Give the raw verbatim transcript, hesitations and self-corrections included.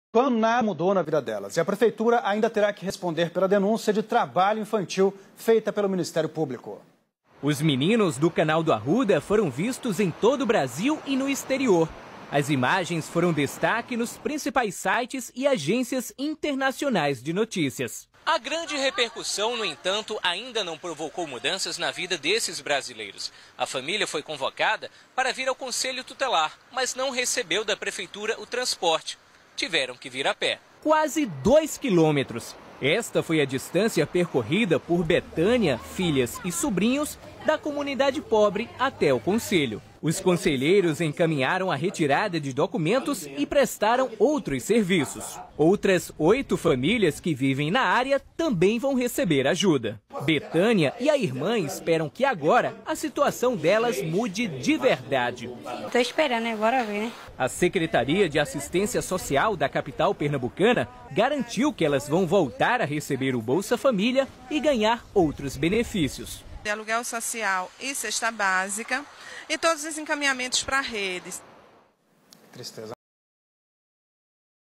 Quando nada mudou na vida delas e a prefeitura ainda terá que responder pela denúncia de trabalho infantil feita pelo Ministério Público. Os meninos do Canal do Arruda foram vistos em todo o Brasil e no exterior. As imagens foram destaque nos principais sites e agências internacionais de notícias. A grande repercussão, no entanto, ainda não provocou mudanças na vida desses brasileiros. A família foi convocada para vir ao Conselho Tutelar, mas não recebeu da prefeitura o transporte. Tiveram que vir a pé. Quase dois quilômetros. Esta foi a distância percorrida por Betânia, filhas e sobrinhos da comunidade pobre até o conselho. Os conselheiros encaminharam a retirada de documentos e prestaram outros serviços. Outras oito famílias que vivem na área também vão receber ajuda. Betânia e a irmã esperam que agora a situação delas mude de verdade. Estou esperando, né? Bora ver, né? A Secretaria de Assistência Social da capital pernambucana garantiu que elas vão voltar a receber o Bolsa Família e ganhar outros benefícios. De aluguel social e cesta básica e todos os encaminhamentos para redes. Tristeza.